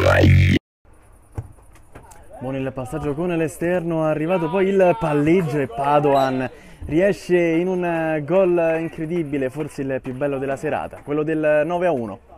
Buon il passaggio con l'esterno, è arrivato poi il palleggio e Padoan riesce in un gol incredibile, forse il più bello della serata, quello del 9-1.